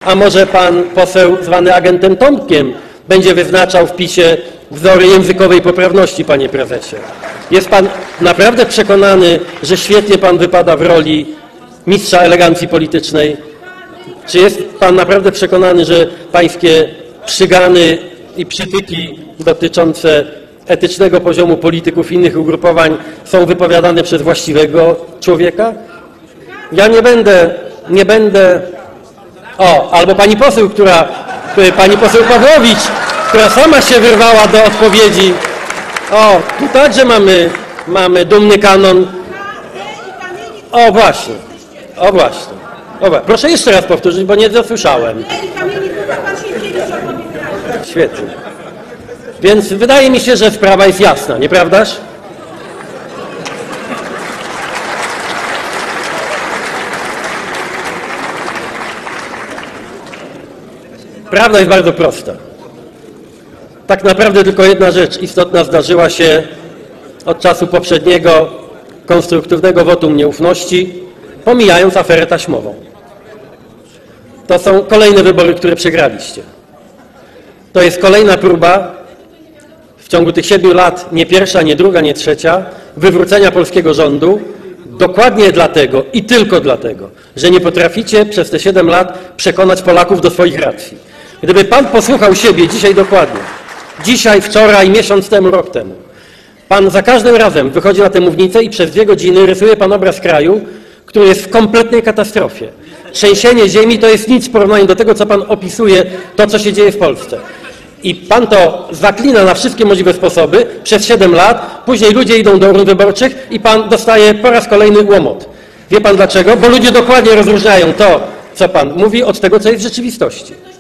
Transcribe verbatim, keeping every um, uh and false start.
A może pan poseł zwany agentem Tomkiem będzie wyznaczał w PiSie wzory językowej poprawności, panie prezesie? Jest pan naprawdę przekonany, że świetnie pan wypada w roli mistrza elegancji politycznej? Czy jest pan naprawdę przekonany, że pańskie przygany i przytyki dotyczące etycznego poziomu polityków innych ugrupowań są wypowiadane przez właściwego człowieka? Ja nie będę, nie będę... O, albo pani poseł, która, pani poseł Pawłowicz, która sama się wyrwała do odpowiedzi. O, tu także mamy, mamy dumny kanon. O, właśnie, o właśnie. O, proszę jeszcze raz powtórzyć, bo nie dosłyszałem. Świetnie. Więc wydaje mi się, że sprawa jest jasna, nieprawdaż? Prawda jest bardzo prosta. Tak naprawdę tylko jedna rzecz istotna zdarzyła się od czasu poprzedniego konstruktywnego wotum nieufności, pomijając aferę taśmową. To są kolejne wybory, które przegraliście. To jest kolejna próba w ciągu tych siedmiu lat, nie pierwsza, nie druga, nie trzecia, wywrócenia polskiego rządu, dokładnie dlatego i tylko dlatego, że nie potraficie przez te siedem lat przekonać Polaków do swoich racji. Gdyby pan posłuchał siebie dzisiaj dokładnie, dzisiaj, wczoraj, miesiąc temu, rok temu, pan za każdym razem wychodzi na tę mównicę i przez dwie godziny rysuje pan obraz kraju, który jest w kompletnej katastrofie. Trzęsienie ziemi to jest nic w porównaniu do tego, co pan opisuje, to, co się dzieje w Polsce. I pan to zaklina na wszystkie możliwe sposoby przez siedem lat, później ludzie idą do urn wyborczych i pan dostaje po raz kolejny łomot. Wie pan dlaczego? Bo ludzie dokładnie rozróżniają to, co pan mówi, od tego, co jest w rzeczywistości.